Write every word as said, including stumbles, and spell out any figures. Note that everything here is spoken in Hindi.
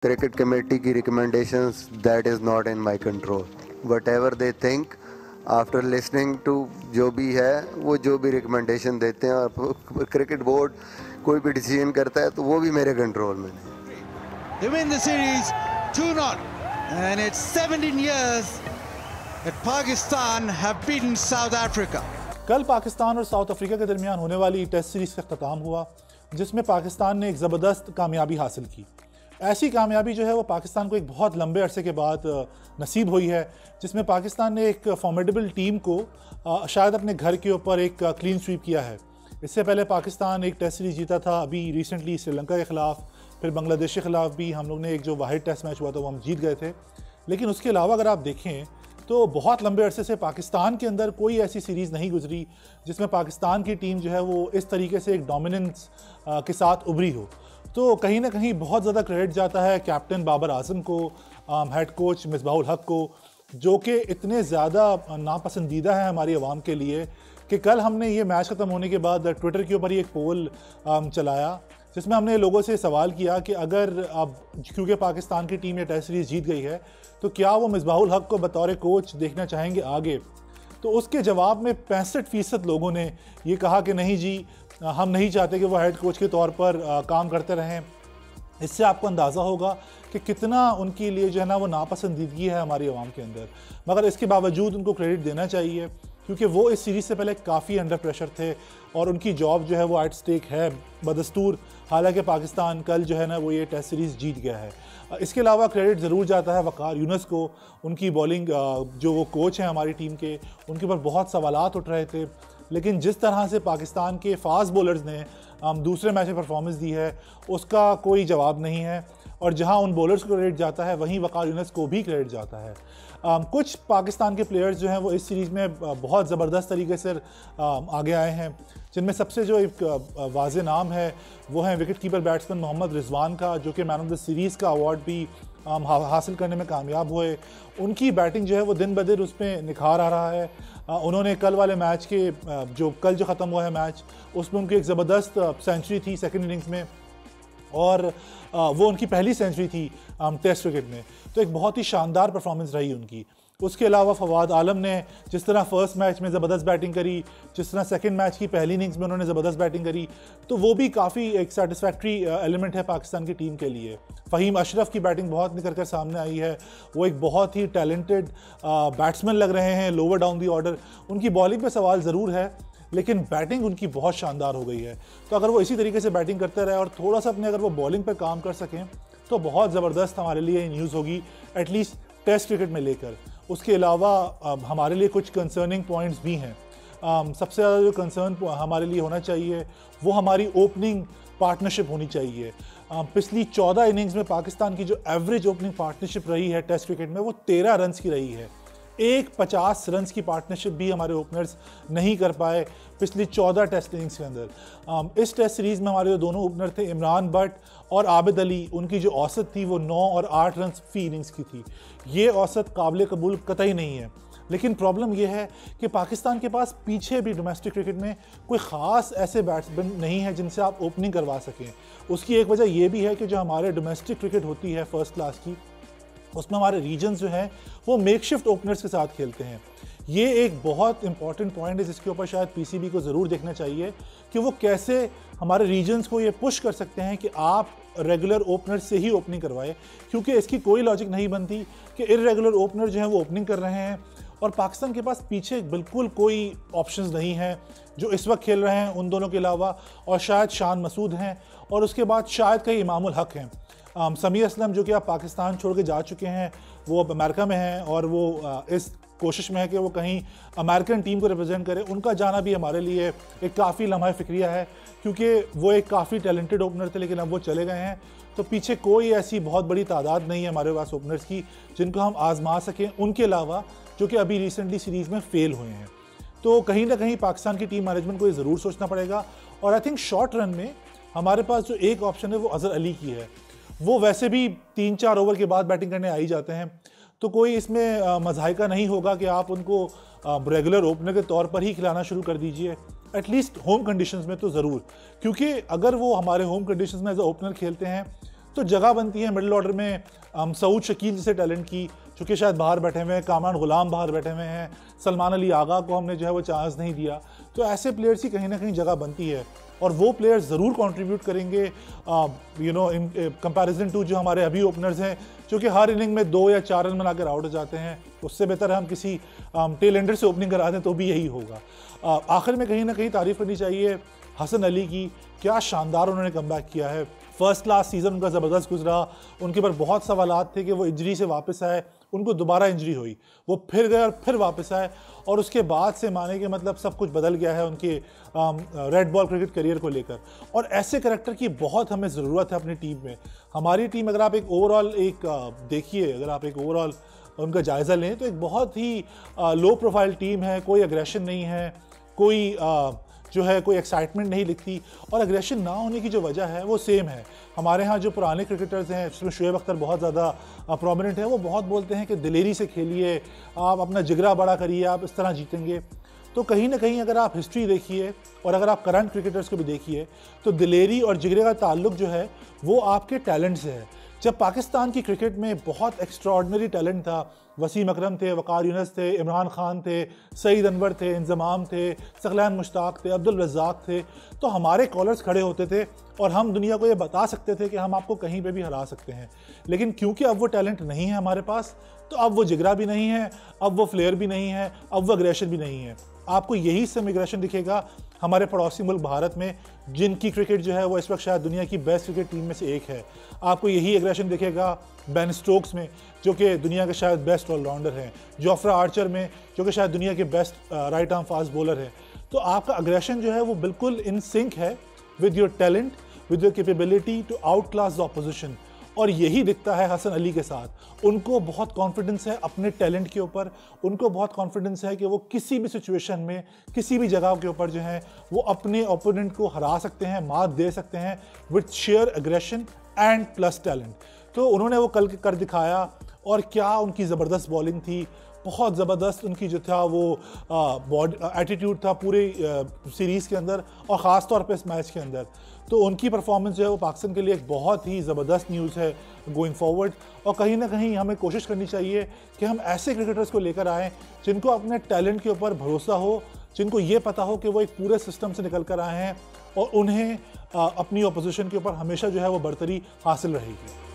क्रिकेट कमेटी की recommendations, that is not in my control. Whatever they think after listening to, जो भी है वो जो भी रिकमेंडेशन देते हैं, और क्रिकेट बोर्ड कोई भी डिसीजन करता है तो वो भी मेरे कंट्रोल में नहीं। They win the series two naught, and it's seventeen years that Pakistan have beaten South Africa. कल पाकिस्तान और साउथ अफ्रीका के दरमियान होने वाली टेस्ट सीरीज़ का अख्ताम हुआ, जिसमें पाकिस्तान ने एक ज़बरदस्त कामयाबी हासिल की। ऐसी कामयाबी जो है वो पाकिस्तान को एक बहुत लंबे अरसे के बाद नसीब हुई है, जिसमें पाकिस्तान ने एक फॉर्मेडेबल टीम को शायद अपने घर के ऊपर एक क्लीन स्वीप किया है। इससे पहले पाकिस्तान एक टेस्ट सीरीज़ जीता था, अभी रिसेंटली श्रीलंका के ख़िलाफ़, फिर बांग्लादेश के ख़िलाफ़ भी हम लोग ने एक जो वाहिद टेस्ट मैच हुआ था वो हम जीत गए थे। लेकिन उसके अलावा अगर आप देखें तो बहुत लंबे अरसे से पाकिस्तान के अंदर कोई ऐसी सीरीज़ नहीं गुजरी जिसमें पाकिस्तान की टीम जो है वो इस तरीके से एक डोमिनेंस के साथ उभरी हो। तो कहीं ना कहीं बहुत ज़्यादा क्रेडिट जाता है कैप्टन बाबर आजम को, हेड कोच मिसबाहुल हक को, जो कि इतने ज़्यादा नापसंदीदा है हमारी आवाम के लिए कि कल हमने ये मैच ख़त्म होने के बाद ट्विटर के ऊपर ही एक पोल चलाया, जिसमें हमने लोगों से सवाल किया कि अगर अब क्योंकि पाकिस्तान की टीम ये टेस्ट सीरीज़ जीत गई है तो क्या वो मिसबाहुल हक को बतौर कोच देखना चाहेंगे आगे। तो उसके जवाब में पैंसठ फ़ीसद लोगों ने ये कहा कि नहीं जी, हम नहीं चाहते कि वो हेड कोच के तौर पर आ, काम करते रहें। इससे आपको अंदाज़ा होगा कि कितना उनके लिए जो है ना वो नापसंदीदगी है हमारी आवाम के अंदर। मगर इसके बावजूद उनको क्रेडिट देना चाहिए, क्योंकि वो इस सीरीज़ से पहले काफ़ी अंडर प्रेशर थे और उनकी जॉब जो है वो एट स्टेक है बदस्तूर। हालांकि पाकिस्तान कल जो है ना वो ये टेस्ट सीरीज़ जीत गया है। इसके अलावा क्रेडिट ज़रूर जाता है वक़ार यूनुस को, उनकी बॉलिंग, जो वो कोच हैं हमारी टीम के, उनके ऊपर बहुत सवालात उठ रहे थे, लेकिन जिस तरह से पाकिस्तान के फास्ट बॉलर्स ने दूसरे मैच में परफॉर्मेंस दी है उसका कोई जवाब नहीं है। और जहां उन बॉलर्स को क्रेडिट जाता है वहीं वक़ार यूनुस को भी क्रेडिट जाता है। um, कुछ पाकिस्तान के प्लेयर्स जो हैं वो इस सीरीज़ में बहुत ज़बरदस्त तरीके से um, आगे आए हैं, जिनमें सबसे जो एक वाज़े नाम है वो है wicket keeper batsman Mohammad Rizwan का, जो कि मैन ऑफ द सीरीज़ का अवार्ड भी um, हा, हासिल करने में कामयाब हुए। उनकी बैटिंग जो है वो दिन ब दिन उसमें निखार आ रहा है। uh, उन्होंने कल वाले मैच के uh, जो कल जो ख़त्म हुआ है मैच, उसमें उनकी एक ज़बरदस्त सेंचुरी थी सेकेंड इनिंग्स में, और वो उनकी पहली सेंचुरी थी टेस्ट क्रिकेट में। तो एक बहुत ही शानदार परफॉर्मेंस रही उनकी। उसके अलावा फवाद आलम ने जिस तरह फर्स्ट मैच में ज़बरदस्त बैटिंग करी, जिस तरह सेकंड मैच की पहली इनिंग्स में उन्होंने ज़बरदस्त बैटिंग करी, तो वो भी काफ़ी एक सेटिस्फैक्ट्री एलिमेंट है पाकिस्तान की टीम के लिए। फ़हीम अशरफ की बैटिंग बहुत निकल कर सामने आई है, वो एक बहुत ही टैलेंटेड बैट्समैन लग रहे हैं लोअर डाउन दी ऑर्डर। उनकी बॉलिंग पर सवाल ज़रूर है, लेकिन बैटिंग उनकी बहुत शानदार हो गई है। तो अगर वो इसी तरीके से बैटिंग करते रहे और थोड़ा सा अपने अगर वो बॉलिंग पर काम कर सकें तो बहुत ज़बरदस्त हमारे लिए न्यूज़ होगी, एटलीस्ट टेस्ट क्रिकेट में लेकर। उसके अलावा हमारे लिए कुछ कंसर्निंग पॉइंट्स भी हैं। सबसे ज़्यादा जो कंसर्न हमारे लिए होना चाहिए वो हमारी ओपनिंग पार्टनरशिप होनी चाहिए। पिछली चौदह इनिंग्स में पाकिस्तान की जो एवरेज ओपनिंग पार्टनरशिप रही है टेस्ट क्रिकेट में वो तेरह रन्स की रही है। एक पचास रन्स की पार्टनरशिप भी हमारे ओपनर्स नहीं कर पाए पिछली चौदह टेस्ट इनिंग्स के अंदर। इस टेस्ट सीरीज़ में हमारे जो दोनों ओपनर थे इमरान बट और आबिद अली, उनकी जो औसत थी वो नौ और आठ रन फी इनिंग्स की थी। ये औसत काबिल कबूल कतई नहीं है। लेकिन प्रॉब्लम यह है कि पाकिस्तान के पास पीछे भी डोमेस्टिक क्रिकेट में कोई ख़ास ऐसे बैट्समैन नहीं है जिनसे आप ओपनिंग करवा सकें। उसकी एक वजह यह भी है कि जो हमारे डोमेस्टिक क्रिकेट होती है फर्स्ट क्लास की, उसमें हमारे रीजन्स जो हैं वो मेकशिफ्ट ओपनर्स के साथ खेलते हैं। ये एक बहुत इंपॉर्टेंट पॉइंट है जिसके ऊपर शायद पीसीबी को ज़रूर देखना चाहिए कि वो कैसे हमारे रीजन्स को ये पुश कर सकते हैं कि आप रेगुलर ओपनर से ही ओपनिंग करवाए, क्योंकि इसकी कोई लॉजिक नहीं बनती कि इर्रेगुलर ओपनर जो हैं वो ओपनिंग कर रहे हैं और पाकिस्तान के पास पीछे बिल्कुल कोई ऑप्शंस नहीं हैं जो इस वक्त खेल रहे हैं उन दोनों के अलावा, और शायद शान मसूद हैं और उसके बाद शायद कई इमामुल हक हैं। Um, समीर असलम जो कि आप पाकिस्तान छोड़ के जा चुके हैं, वो अब अमेरिका में हैं और वो uh, इस कोशिश में है कि वो कहीं अमेरिकन टीम को रिप्रेजेंट करें। उनका जाना भी हमारे लिए एक काफ़ी लम्हा फ़िक्रिया है, क्योंकि वो एक काफ़ी टैलेंटेड ओपनर थे, लेकिन अब वो चले गए हैं। तो पीछे कोई ऐसी बहुत बड़ी तादाद नहीं है हमारे पास ओपनर्स की जिनको हम आजमा सकें, उनके अलावा जो कि अभी रिसेंटली सीरीज़ में फ़ेल हुए हैं। तो कहीं ना कहीं पाकिस्तान की टीम मैनेजमेंट को ये ज़रूर सोचना पड़ेगा। और आई थिंक शॉर्ट रन में हमारे पास जो एक ऑप्शन है वो अजहर अली की है। वो वैसे भी तीन चार ओवर के बाद बैटिंग करने आ ही जाते हैं, तो कोई इसमें मज़ाहिका नहीं होगा कि आप उनको रेगुलर ओपनर के तौर पर ही खिलाना शुरू कर दीजिए, एटलीस्ट होम कंडीशंस में तो ज़रूर। क्योंकि अगर वो हमारे होम कंडीशंस में एज ए ओपनर खेलते हैं तो जगह बनती है मिडिल ऑर्डर में हम सऊद शकील जैसे टैलेंट की, चूँकि शायद बाहर बैठे हुए हैं, कामरान गुलाम बाहर बैठे हुए हैं, सलमान अली आगा को हमने जो है वो चांस नहीं दिया। तो ऐसे प्लेयर्स की कहीं ना कहीं जगह बनती है और वो प्लेयर्स ज़रूर कंट्रीब्यूट करेंगे you know in comparison to जो हमारे अभी ओपनर्स हैं, जो कि हर इनिंग में दो या चार रन बनाकर आउट हो जाते हैं। उससे बेहतर हम किसी टेल एंडर से ओपनिंग करा दें तो भी यही होगा। uh, आखिर में कहीं ना कहीं तारीफ़ करनी चाहिए हसन अली की, क्या शानदार उन्होंने कमबैक किया है। फर्स्ट क्लास सीज़न उनका ज़बरदस्त गुजरा, उनके ऊपर बहुत सवालात थे कि वो इंजरी से वापस आए, उनको दोबारा इंजरी हुई, वो फिर गए और फिर वापस आए और उसके बाद से माने कि मतलब सब कुछ बदल गया है उनके रेड बॉल क्रिकेट करियर को लेकर। और ऐसे करैक्टर की बहुत हमें ज़रूरत है अपनी टीम में। हमारी टीम अगर आप एक ओवरऑल एक देखिए, अगर आप एक ओवरऑल उनका जायज़ा लें तो एक बहुत ही लो प्रोफाइल टीम है, कोई एग्रेशन नहीं है, कोई आ, जो है कोई एक्साइटमेंट नहीं दिखती। और एग्रेशन ना होने की जो वजह है वो सेम है। हमारे यहाँ जो पुराने क्रिकेटर्स हैं, जिसमें शुएब अख्तर बहुत ज़्यादा प्रोमिनेंट है, वो बहुत बोलते हैं कि दिलेरी से खेलिए, आप अपना जिगरा बड़ा करिए, आप इस तरह जीतेंगे। तो कहीं ना कहीं अगर आप हिस्ट्री देखिए और अगर आप करंट क्रिकेटर्स को भी देखिए तो दिलेरी और जिगरे का ताल्लुक जो है वो आपके टैलेंट से है। जब पाकिस्तान की क्रिकेट में बहुत एक्स्ट्रॉर्डनरी टैलेंट था, वसीम अकरम थे, वक़ार यूनुस थे, इमरान खान थे, सईद अनवर थे, इंज़माम थे, सकलैन मुश्ताक थे, अब्दुल रज़ाक थे, तो हमारे कॉलर्स खड़े होते थे और हम दुनिया को ये बता सकते थे कि हम आपको कहीं पे भी हरा सकते हैं। लेकिन क्योंकि अब वो टैलेंट नहीं है हमारे पास, तो अब वो जिगरा भी नहीं है, अब वो फ्लेयर भी नहीं है, अब वो एग्रेशन भी नहीं है। आपको यही सेम एग्रेशन दिखेगा हमारे पड़ोसी मुल्क भारत में, जिनकी क्रिकेट जो है वो इस वक्त शायद दुनिया की बेस्ट क्रिकेट टीम में से एक है। आपको यही एग्रेशन दिखेगा बेन स्टोक्स में, जो कि दुनिया के शायद बेस्ट ऑलराउंडर हैं, जोफ्रा आर्चर में, जो कि शायद दुनिया के best right arm fast bowler है। तो आपका एग्रेशन जो है वो बिल्कुल इन सिंक है with your talent, with your capability to outclass the opposition. और यही दिखता है हसन अली के साथ। उनको बहुत कॉन्फिडेंस है अपने टैलेंट के ऊपर, उनको बहुत कॉन्फिडेंस है कि वो किसी भी सिचुएशन में, किसी भी जगह के ऊपर जो है वो अपने ओपोनेंट को हरा सकते हैं, मात दे सकते हैं with sheer aggression and plus talent. तो उन्होंने वो कल कर दिखाया और क्या उनकी ज़बरदस्त बॉलिंग थी, बहुत ज़बरदस्त उनकी जो था वो बॉडी एटीट्यूड था पूरे सीरीज़ के अंदर और ख़ास तौर पे इस मैच के अंदर। तो उनकी परफॉर्मेंस जो है वो पाकिस्तान के लिए एक बहुत ही ज़बरदस्त न्यूज़ है गोइंग फॉरवर्ड। और कहीं ना कहीं हमें कोशिश करनी चाहिए कि हम ऐसे क्रिकेटर्स को लेकर आएँ जिनको अपने टैलेंट के ऊपर भरोसा हो, जिनको ये पता हो कि वो एक पूरे सिस्टम से निकल कर आए हैं और उन्हें अपनी अपोजिशन के ऊपर हमेशा जो है वो बरतरी हासिल रहेगी।